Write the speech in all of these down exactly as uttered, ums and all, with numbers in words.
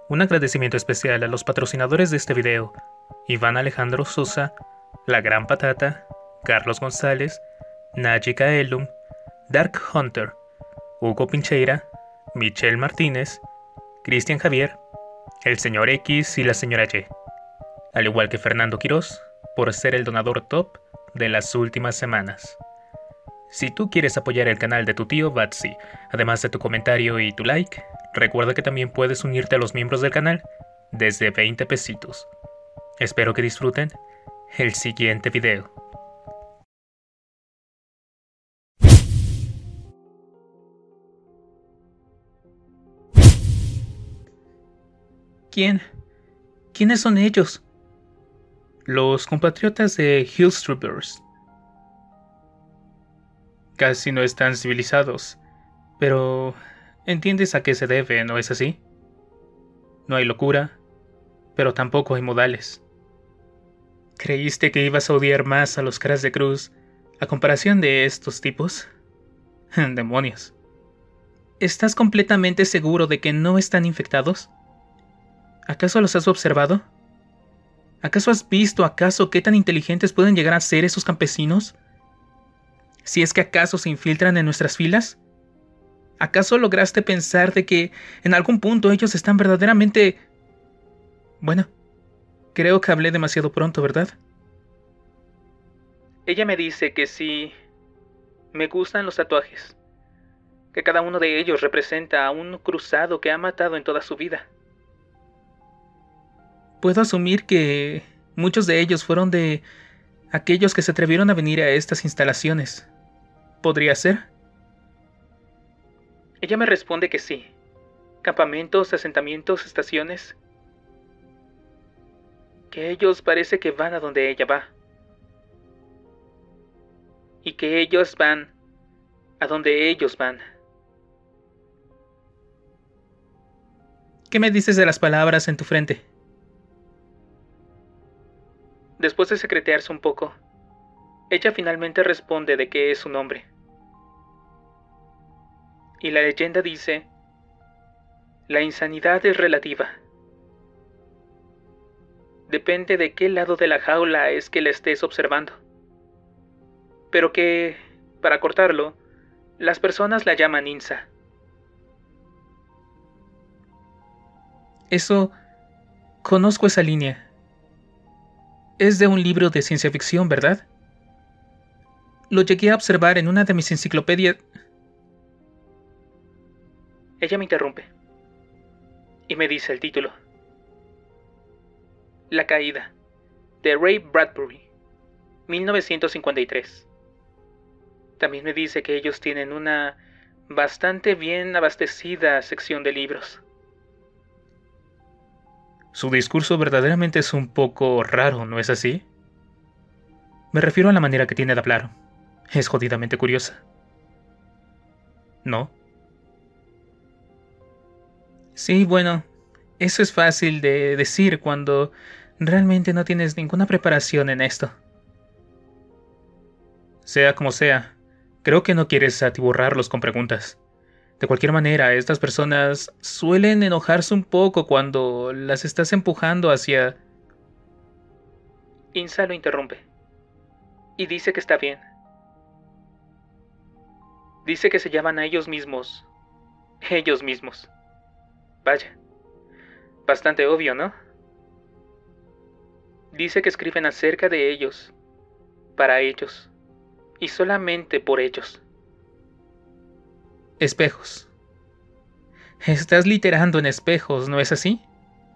Un agradecimiento especial a los patrocinadores de este video: Iván Alejandro Sosa, La Gran Patata, Carlos González, Naji Kaelum, Dark Hunter, Hugo Pincheira, Michelle Martínez, Cristian Javier, el señor X y la señora Y, al igual que Fernando Quirós, por ser el donador top de las últimas semanas. Si tú quieres apoyar el canal de tu tío Batsy, además de tu comentario y tu like, recuerda que también puedes unirte a los miembros del canal desde veinte pesitos. Espero que disfruten el siguiente video. ¿Quién? ¿Quiénes son ellos? Los compatriotas de Hillstroopers. Casi no están civilizados, pero entiendes a qué se debe, ¿no es así? No hay locura, pero tampoco hay modales. ¿Creíste que ibas a odiar más a los caras de cruz a comparación de estos tipos? ¡Demonios! ¿Estás completamente seguro de que no están infectados? ¿Acaso los has observado? ¿Acaso has visto acaso qué tan inteligentes pueden llegar a ser esos campesinos? Si es que acaso se infiltran en nuestras filas. ¿Acaso lograste pensar de que en algún punto ellos están verdaderamente... Bueno, creo que hablé demasiado pronto, ¿verdad? Ella me dice que sí, me gustan los tatuajes, que cada uno de ellos representa a un cruzado que ha matado en toda su vida. Puedo asumir que muchos de ellos fueron de aquellos que se atrevieron a venir a estas instalaciones. ¿Podría ser? Ella me responde que sí. Campamentos, asentamientos, estaciones. Que ellos parece que van a donde ella va. Y que ellos van a donde ellos van. ¿Qué me dices de las palabras en tu frente? Después de secretearse un poco, ella finalmente responde de que es su nombre. Y la leyenda dice: la insanidad es relativa. Depende de qué lado de la jaula es que la estés observando. Pero que, para cortarlo, las personas la llaman Insa. Eso... conozco esa línea. Es de un libro de ciencia ficción, ¿verdad? Lo llegué a observar en una de mis enciclopedias. Ella me interrumpe y me dice el título: La caída, de Ray Bradbury, mil novecientos cincuenta y tres. También me dice que ellos tienen una bastante bien abastecida sección de libros. Su discurso verdaderamente es un poco raro, ¿no es así? Me refiero a la manera que tiene de hablar. Es jodidamente curiosa. ¿No? Sí, bueno, eso es fácil de decir cuando realmente no tienes ninguna preparación en esto. Sea como sea, creo que no quieres atiborrarlos con preguntas. De cualquier manera, estas personas suelen enojarse un poco cuando las estás empujando hacia... Insa lo interrumpe y dice que está bien. Dice que se llaman a ellos mismos, ellos mismos. Vaya, bastante obvio, ¿no? Dice que escriben acerca de ellos, para ellos, y solamente por ellos. Espejos. Estás literando en espejos, ¿no es así?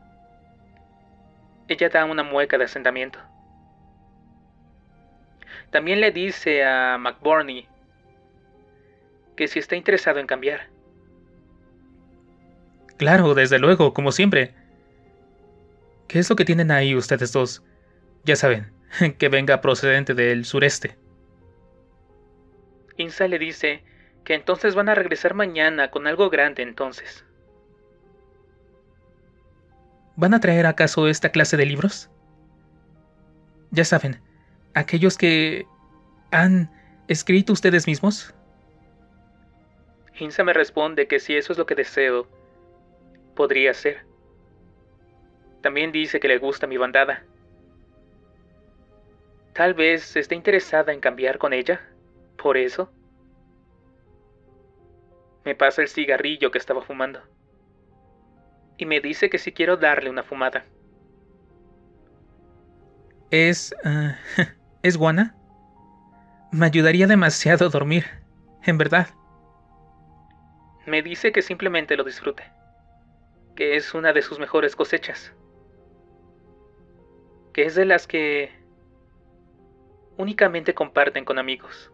Ella da una mueca de asentamiento. También le dice a McBurney que si está interesado en cambiar. Claro, desde luego, como siempre. ¿Qué es lo que tienen ahí ustedes dos? Ya saben, que venga procedente del sureste. Insa le dice que entonces van a regresar mañana con algo grande entonces. ¿Van a traer acaso esta clase de libros? Ya saben, aquellos que han escrito ustedes mismos. Insa me responde que si eso es lo que deseo, podría ser. También dice que le gusta mi bandada. Tal vez esté interesada en cambiar con ella. Por eso. Me pasa el cigarrillo que estaba fumando. Y me dice que si quiero darle una fumada. ¿Es... Uh, ¿Es guana? Me ayudaría demasiado a dormir, en verdad. Me dice que simplemente lo disfrute. Que es una de sus mejores cosechas. Que es de las que únicamente comparten con amigos.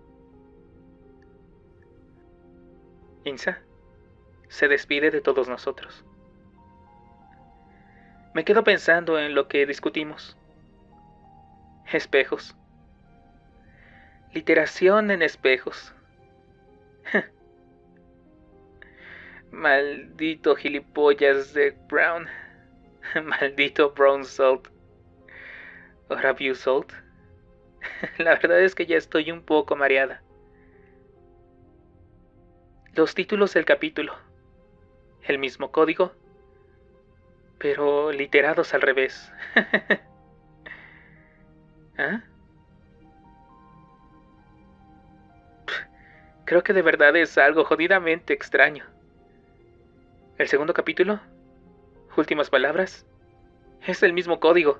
Insa se despide de todos nosotros. Me quedo pensando en lo que discutimos. Espejos. Literación en espejos. Maldito gilipollas de Brown. Maldito Brown Salt. ¿Ahora View Salt? La verdad es que ya estoy un poco mareada. Los títulos del capítulo. El mismo código, pero literados al revés. ¿Ah? Creo que de verdad es algo jodidamente extraño. El segundo capítulo, últimas palabras, es el mismo código.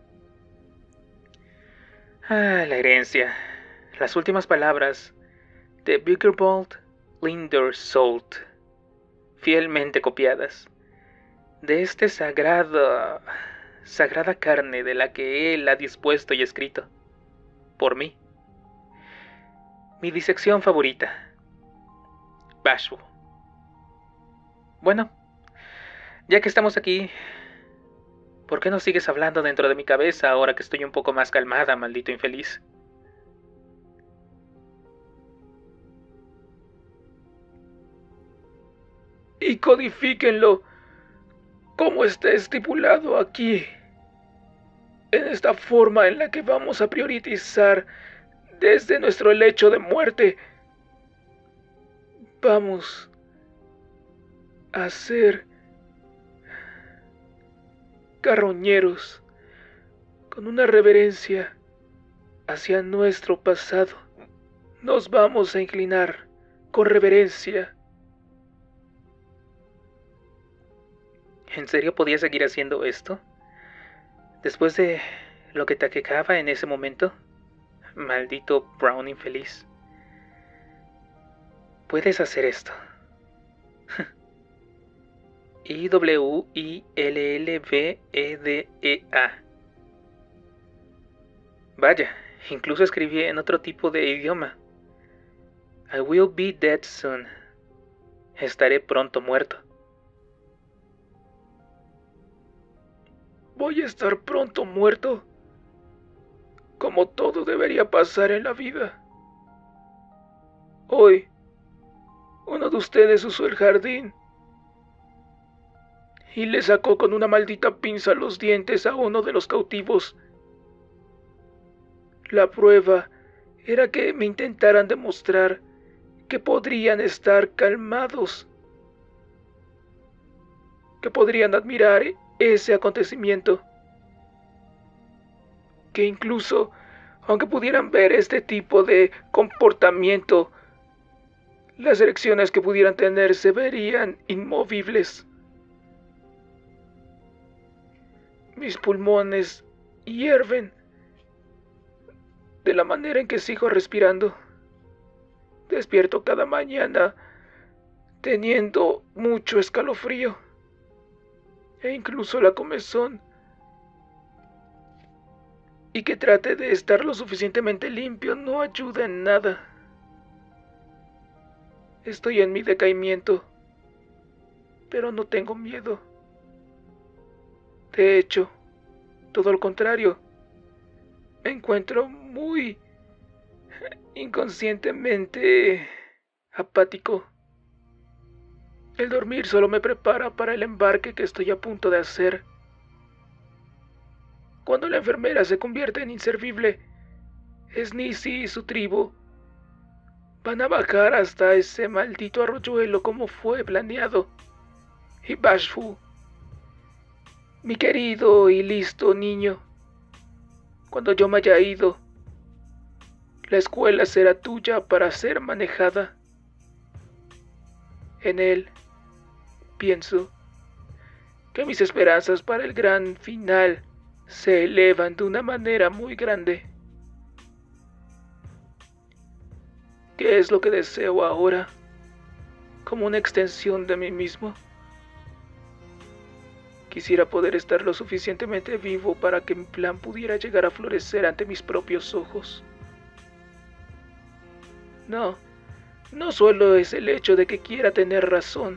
Ah, la herencia. Las últimas palabras de Biggerbold Linder Salt, fielmente copiadas de este sagrado, sagrada carne de la que él ha dispuesto y escrito, por mí. Mi disección favorita, Bashful. Bueno, ya que estamos aquí, ¿por qué no sigues hablando dentro de mi cabeza ahora que estoy un poco más calmada, maldito infeliz? Y codifíquenlo como está estipulado aquí, en esta forma en la que vamos a priorizar desde nuestro lecho de muerte. Vamos a ser carroñeros con una reverencia hacia nuestro pasado. Nos vamos a inclinar con reverencia. ¿En serio podía seguir haciendo esto? Después de lo que te aquejaba en ese momento, maldito Brown infeliz. Puedes hacer esto. I W I L L V E D E A. Vaya, incluso escribí en otro tipo de idioma. I will be dead soon. Estaré pronto muerto. Voy a estar pronto muerto, como todo debería pasar en la vida. Hoy, uno de ustedes usó el jardín y le sacó con una maldita pinza los dientes a uno de los cautivos. La prueba era que me intentaran demostrar que podrían estar calmados, que podrían admirar ese acontecimiento, que incluso, aunque pudieran ver este tipo de comportamiento, las erecciones que pudieran tener se verían inmovibles. Mis pulmones hierven de la manera en que sigo respirando. Despierto cada mañana teniendo mucho escalofrío e incluso la comezón, y que trate de estar lo suficientemente limpio no ayuda en nada. Estoy en mi decaimiento, pero no tengo miedo. De hecho, todo lo contrario, me encuentro muy inconscientemente apático. El dormir solo me prepara para el embarque que estoy a punto de hacer. Cuando la enfermera se convierte en inservible, Sneezy y su tribu van a bajar hasta ese maldito arroyuelo como fue planeado. Y Bashful Mi querido y listo niño, cuando yo me haya ido, la escuela será tuya para ser manejada. En él, pienso, que mis esperanzas para el gran final se elevan de una manera muy grande. ¿Qué es lo que deseo ahora? Como una extensión de mí mismo. Quisiera poder estar lo suficientemente vivo para que mi plan pudiera llegar a florecer ante mis propios ojos. No, no solo es el hecho de que quiera tener razón.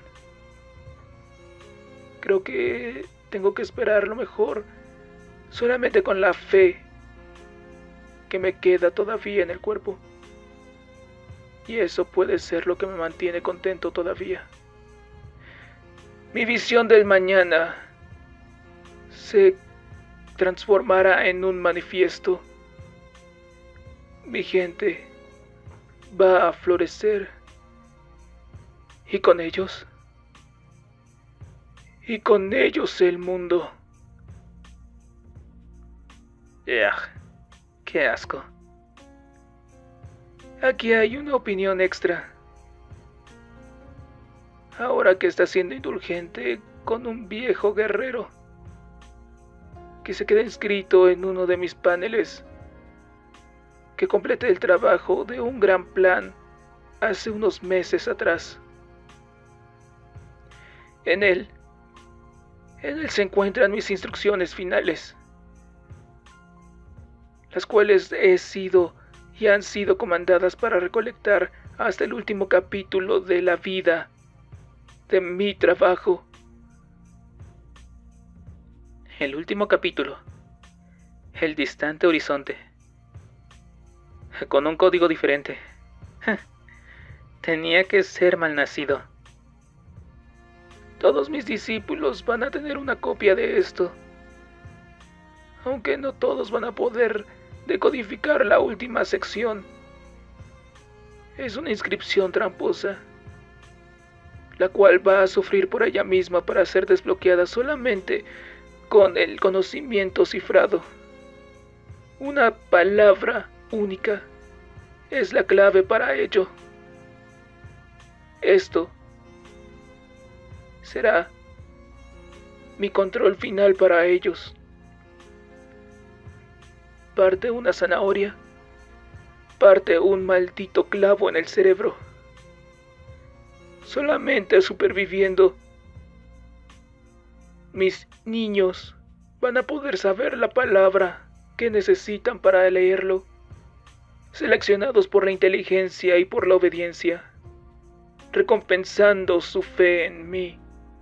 Creo que tengo que esperar lo mejor, solamente con la fe que me queda todavía en el cuerpo. Y eso puede ser lo que me mantiene contento todavía. Mi visión del mañana se transformará en un manifiesto. Mi gente va a florecer. Y con ellos, y con ellos el mundo. ¡Ugh! ¡Qué asco! Aquí hay una opinión extra. Ahora que está siendo indulgente con un viejo guerrero que se queda inscrito en uno de mis paneles, que completé el trabajo de un gran plan hace unos meses atrás. En él, en él se encuentran mis instrucciones finales, las cuales he sido y han sido comandadas para recolectar hasta el último capítulo de la vida de mi trabajo. El último capítulo, el distante horizonte, con un código diferente. Tenía que ser malnacido. Todos mis discípulos van a tener una copia de esto, aunque no todos van a poder decodificar la última sección. Es una inscripción tramposa, la cual va a sufrir por ella misma para ser desbloqueada solamente con el conocimiento cifrado. Una palabra única es la clave para ello. Esto será mi control final para ellos. Parte una zanahoria, parte un maldito clavo en el cerebro. Solamente superviviendo, mis niños van a poder saber la palabra que necesitan para leerlo, seleccionados por la inteligencia y por la obediencia, recompensando su fe en mí.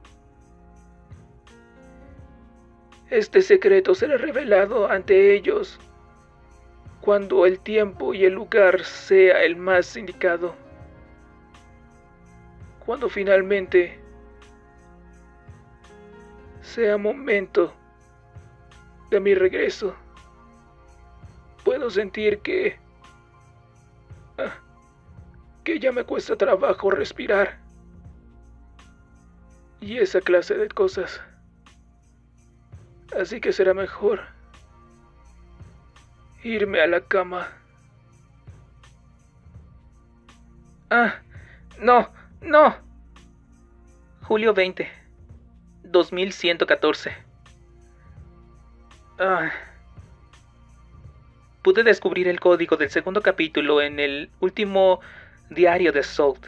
Este secreto será revelado ante ellos cuando el tiempo y el lugar sea el más indicado. Cuando finalmente sea momento de mi regreso, puedo sentir que... Ah, que ya me cuesta trabajo respirar. Y esa clase de cosas. Así que será mejor irme a la cama. Ah, no, no. Julio veinte, dos mil ciento catorce. Ah. Pude descubrir el código del segundo capítulo en el último diario de Salt.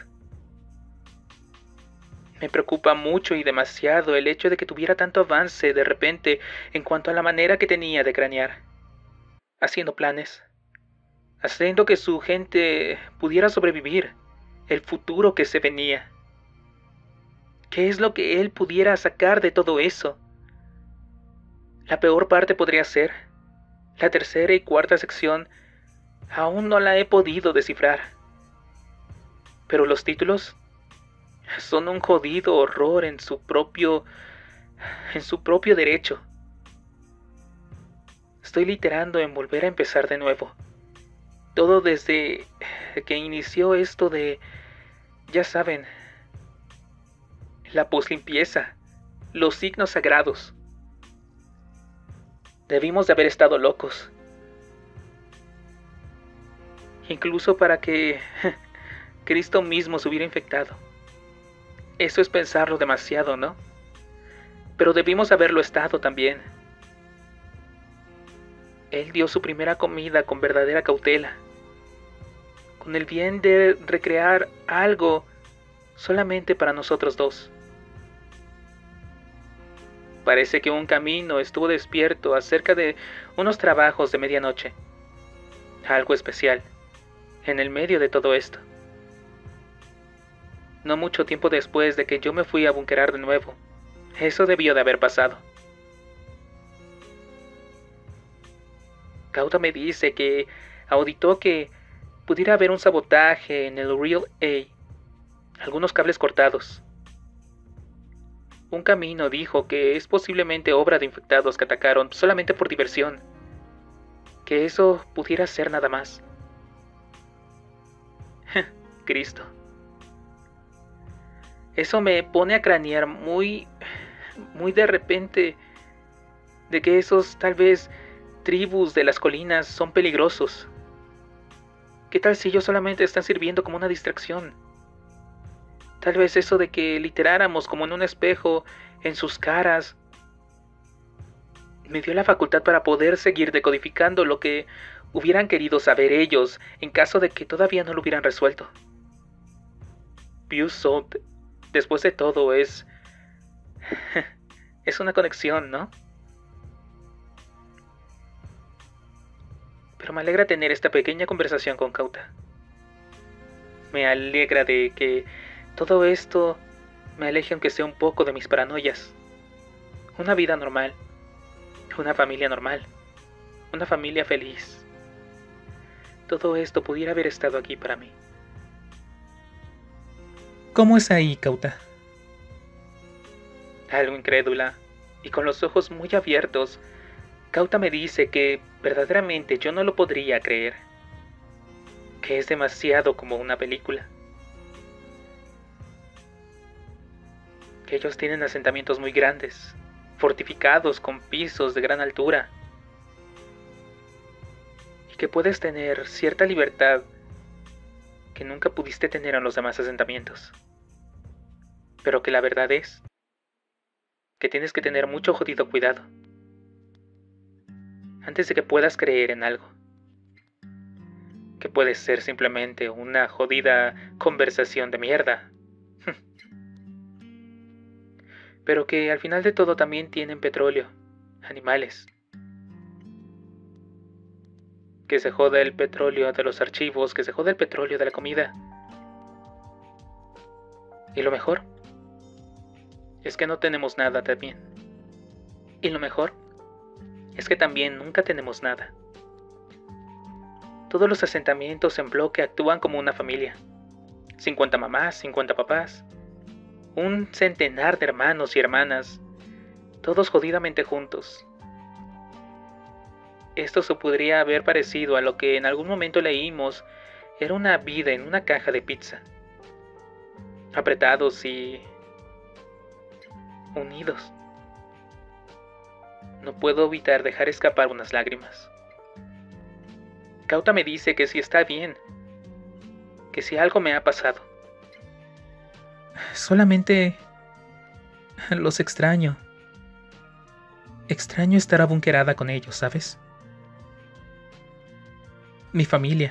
Me preocupa mucho y demasiado el hecho de que tuviera tanto avance de repente en cuanto a la manera que tenía de cranear, haciendo planes, haciendo que su gente pudiera sobrevivir, el futuro que se venía. ¿Qué es lo que él pudiera sacar de todo eso? La peor parte podría ser la tercera y cuarta sección. Aún no la he podido descifrar. Pero los títulos son un jodido horror en su propio... en su propio derecho. Estoy literando en volver a empezar de nuevo. Todo desde que inició esto de... ya saben... la poslimpieza, los signos sagrados. Debimos de haber estado locos. Incluso para que Cristo mismo se hubiera infectado. Eso es pensarlo demasiado, ¿no? Pero debimos haberlo estado también. Él dio su primera comida con verdadera cautela, con el bien de recrear algo solamente para nosotros dos. Parece que un camino estuvo despierto acerca de unos trabajos de medianoche. Algo especial, en el medio de todo esto. No mucho tiempo después de que yo me fui a bunkerar de nuevo. Eso debió de haber pasado. Kauta me dice que auditó que pudiera haber un sabotaje en el Real A. Algunos cables cortados. Un camino dijo que es posiblemente obra de infectados que atacaron solamente por diversión. Que eso pudiera ser nada más. Cristo. Eso me pone a cranear muy, muy de repente de que esos tal vez tribus de las colinas son peligrosos. ¿Qué tal si ellos solamente están sirviendo como una distracción? Tal vez eso de que literáramos como en un espejo en sus caras me dio la facultad para poder seguir decodificando lo que hubieran querido saber ellos en caso de que todavía no lo hubieran resuelto. Pius Salt, después de todo, es... es una conexión, ¿no? Pero me alegra tener esta pequeña conversación con Kauta. Me alegra de que todo esto me aleje aunque sea un poco de mis paranoias. Una vida normal. Una familia normal. Una familia feliz. Todo esto pudiera haber estado aquí para mí. ¿Cómo es ahí, Kauta? Algo incrédula, y con los ojos muy abiertos, Kauta me dice que verdaderamente yo no lo podría creer. Que es demasiado como una película. Que ellos tienen asentamientos muy grandes, fortificados con pisos de gran altura. Y que puedes tener cierta libertad que nunca pudiste tener en los demás asentamientos. Pero que la verdad es que tienes que tener mucho jodido cuidado antes de que puedas creer en algo. Que puede ser simplemente una jodida conversación de mierda. Pero que al final de todo también tienen petróleo, animales. Que se joda el petróleo de los archivos, que se joda el petróleo de la comida. Y lo mejor es que no tenemos nada también. Y lo mejor es que también nunca tenemos nada. Todos los asentamientos en bloque actúan como una familia. cincuenta mamás, cincuenta papás. Un centenar de hermanos y hermanas. Todos jodidamente juntos. Esto se podría haber parecido a lo que en algún momento leímos era una vida en una caja de pizza. Apretados y... unidos. No puedo evitar dejar escapar unas lágrimas. Kauta me dice que si está bien, que si algo me ha pasado. Solamente los extraño. Extraño estar abunkerada con ellos, ¿sabes? Mi familia.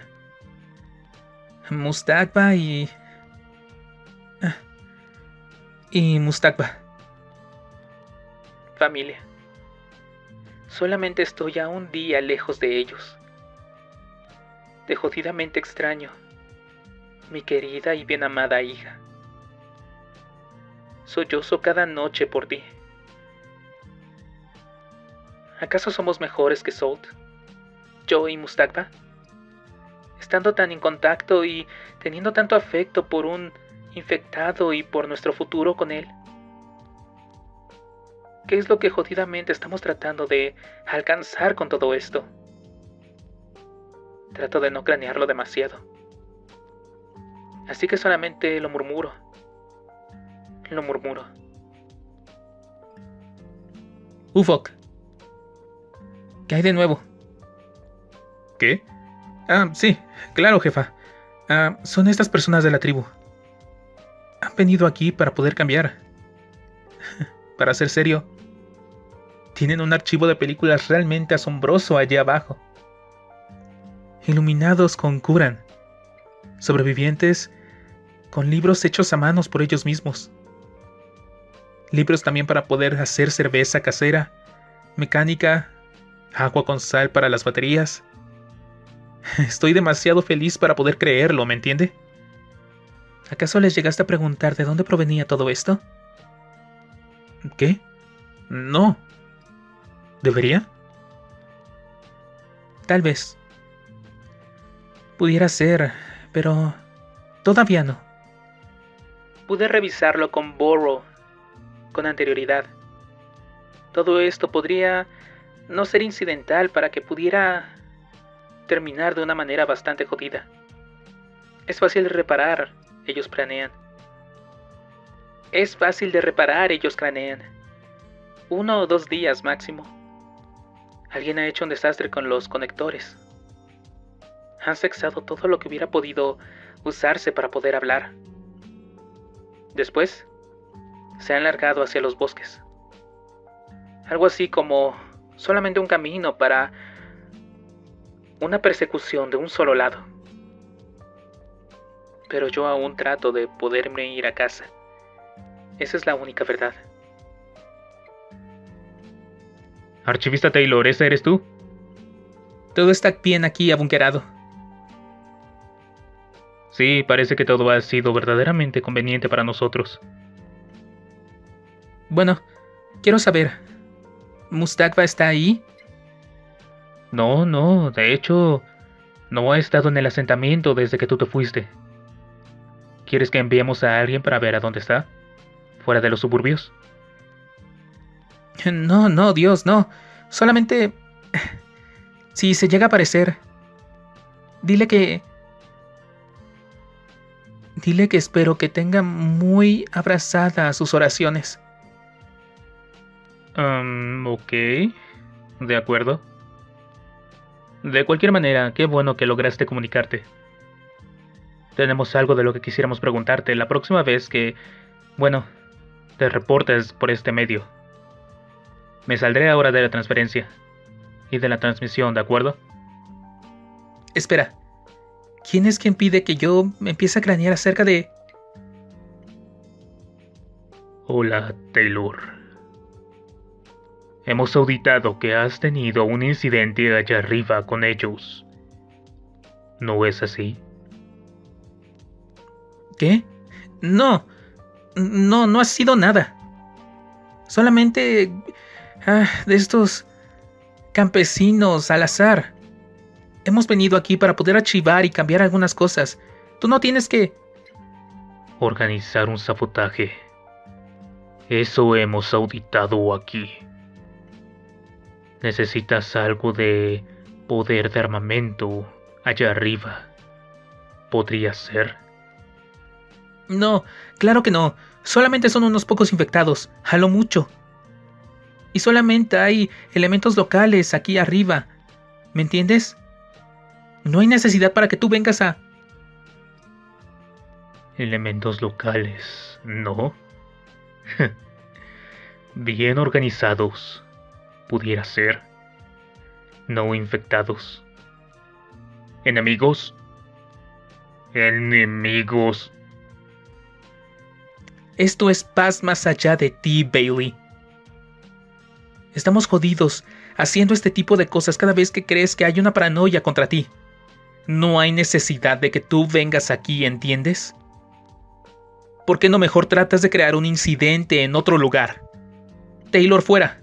Mustakba y... y Mustakba. Familia. Solamente estoy a un día lejos de ellos. De jodidamente extraño, mi querida y bien amada hija. Sollozo cada noche por ti. ¿Acaso somos mejores que Salt? Yo y Mustakba. Estando tan en contacto y teniendo tanto afecto por un infectado y por nuestro futuro con él. ¿Qué es lo que jodidamente estamos tratando de alcanzar con todo esto? Trato de no cranearlo demasiado. Así que solamente lo murmuro. Lo murmuro. Uvok. ¿Qué hay de nuevo? ¿Qué? Ah, sí, claro, jefa. Ah, son estas personas de la tribu. Han venido aquí para poder cambiar. Para ser serio, tienen un archivo de películas realmente asombroso allá abajo. Iluminados con Kuran. Sobrevivientes con libros hechos a manos por ellos mismos. Libros también para poder hacer cerveza casera, mecánica, agua con sal para las baterías. Estoy demasiado feliz para poder creerlo, ¿me entiende? ¿Acaso les llegaste a preguntar de dónde provenía todo esto? ¿Qué? No. ¿Debería? Tal vez. Pudiera ser, pero todavía no. Pude revisarlo con Burrow con anterioridad. Todo esto podría no ser incidental para que pudiera terminar de una manera bastante jodida. Es fácil de reparar, ellos planean. Es fácil de reparar, ellos cranean. Uno o dos días máximo. Alguien ha hecho un desastre con los conectores. Han sexado todo lo que hubiera podido usarse para poder hablar. Después, se han largado hacia los bosques. Algo así como solamente un camino para una persecución de un solo lado. Pero yo aún trato de poderme ir a casa. Esa es la única verdad. Archivista Taylor, ¿ese eres tú? Todo está bien aquí abunkerado. Sí, parece que todo ha sido verdaderamente conveniente para nosotros. Bueno, quiero saber, ¿Mustakva está ahí? No, no, de hecho, no ha estado en el asentamiento desde que tú te fuiste. ¿Quieres que enviemos a alguien para ver a dónde está? ¿Fuera de los suburbios? No, no, Dios, no. Solamente... Si se llega a aparecer, dile que... Dile que espero que tenga muy abrazadas sus oraciones. Um, ok. De acuerdo. De cualquier manera, qué bueno que lograste comunicarte. Tenemos algo de lo que quisiéramos preguntarte la próxima vez que, bueno, te reportes por este medio. Me saldré ahora de la transferencia y de la transmisión, ¿de acuerdo? Espera, ¿quién es quien pide que yo me empiece a cranear acerca de...? Hola, Taylor. Hemos auditado que has tenido un incidente allá arriba con ellos. ¿No es así? ¿Qué? No, no, no ha sido nada. Solamente ah, de estos campesinos al azar. Hemos venido aquí para poder archivar y cambiar algunas cosas. Tú no tienes que... Organizar un sabotaje. Eso hemos auditado aquí. Necesitas algo de poder de armamento allá arriba. ¿Podría ser? No, claro que no. Solamente son unos pocos infectados, a lo mucho. Y solamente hay elementos locales aquí arriba. ¿Me entiendes? No hay necesidad para que tú vengas a... Elementos locales, ¿no? Bien organizados. Pudiera ser. No infectados. ¿Enemigos? ¿Enemigos? Esto es paz más allá de ti, Bailey. Estamos jodidos haciendo este tipo de cosas cada vez que crees que hay una paranoia contra ti. No hay necesidad de que tú vengas aquí, ¿entiendes? ¿Por qué no mejor tratas de crear un incidente en otro lugar? Taylor, fuera.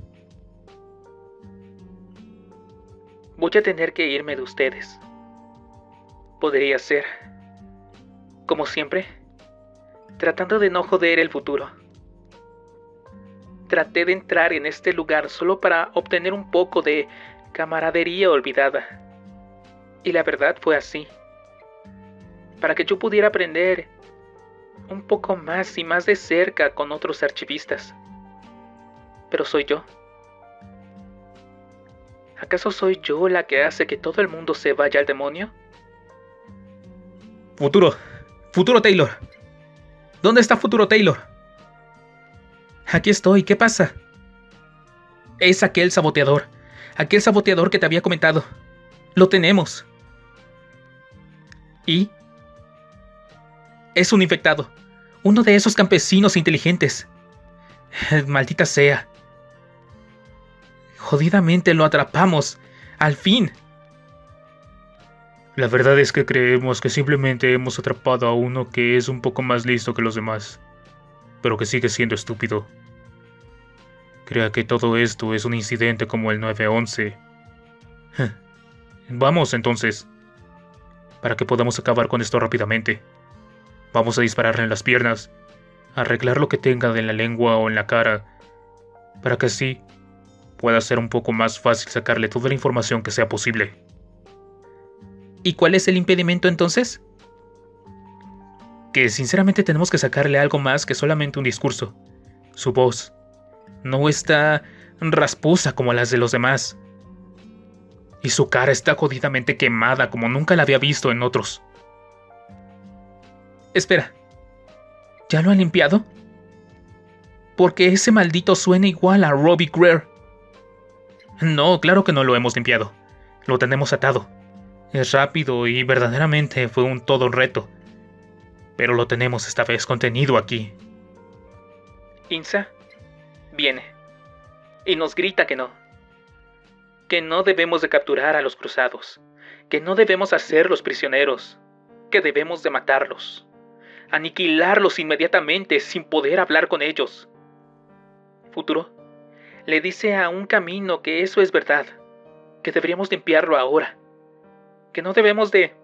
Voy a tener que irme de ustedes. Podría ser, como siempre, tratando de no joder el futuro. Traté de entrar en este lugar solo para obtener un poco de camaradería olvidada. Y la verdad fue así. Para que yo pudiera aprender un poco más y más de cerca con otros archivistas. Pero soy yo. ¿Acaso soy yo la que hace que todo el mundo se vaya al demonio? Futuro, Futuro Taylor. ¿Dónde está Futuro Taylor? Aquí estoy, ¿qué pasa? Es aquel saboteador, aquel saboteador que te había comentado. Lo tenemos. ¿Y? Es un infectado, uno de esos campesinos inteligentes. Maldita sea. Jodidamente lo atrapamos, al fin. La verdad es que creemos que simplemente hemos atrapado a uno que es un poco más listo que los demás, pero que sigue siendo estúpido. Crea que todo esto es un incidente como el nueve once. Vamos entonces, para que podamos acabar con esto rápidamente. Vamos a dispararle en las piernas, arreglar lo que tenga en la lengua o en la cara, para que así pueda ser un poco más fácil sacarle toda la información que sea posible. ¿Y cuál es el impedimento entonces? Que sinceramente tenemos que sacarle algo más que solamente un discurso. Su voz no está rasposa como las de los demás. Y su cara está jodidamente quemada como nunca la había visto en otros. Espera, ¿ya lo han limpiado? Porque ese maldito suena igual a Robbie Greer. No, claro que no lo hemos limpiado. Lo tenemos atado. Es rápido y verdaderamente fue un todo un reto. Pero lo tenemos esta vez contenido aquí. Insa viene y nos grita que no. Que no debemos de capturar a los cruzados. Que no debemos hacerlos prisioneros. Que debemos de matarlos. Aniquilarlos inmediatamente sin poder hablar con ellos. Futuro le dice a un camino que eso es verdad. Que deberíamos limpiarlo ahora. Que no debemos de...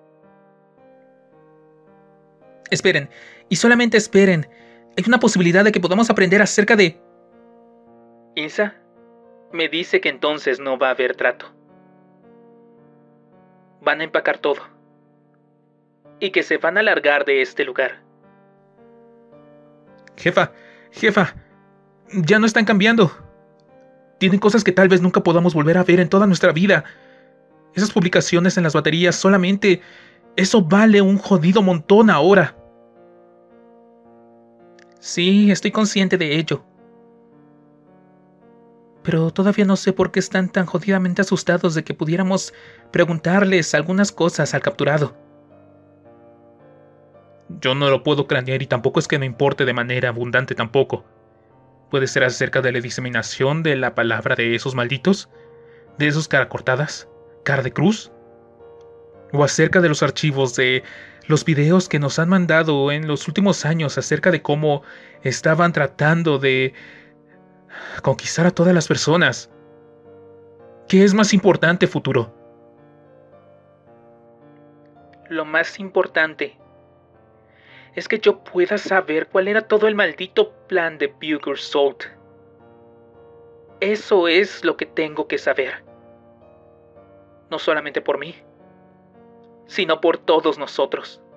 Esperen, y solamente esperen. Hay una posibilidad de que podamos aprender acerca de... Insa me dice que entonces no va a haber trato. Van a empacar todo. Y que se van a largar de este lugar. Jefa, jefa, ya no están cambiando. Tienen cosas que tal vez nunca podamos volver a ver en toda nuestra vida. Esas publicaciones en las baterías solamente... Eso vale un jodido montón ahora. Sí, estoy consciente de ello. Pero todavía no sé por qué están tan jodidamente asustados de que pudiéramos preguntarles algunas cosas al capturado. Yo no lo puedo cranear y tampoco es que me importe de manera abundante tampoco. Puede ser acerca de la diseminación de la palabra de esos malditos, de esos cara cortadas, cara de cruz, o acerca de los archivos de los videos que nos han mandado en los últimos años acerca de cómo estaban tratando de conquistar a todas las personas. ¿Qué es más importante, Futuro? Lo más importante es que yo pueda saber cuál era todo el maldito plan de Bugger Salt. Eso es lo que tengo que saber. No solamente por mí, sino por todos nosotros.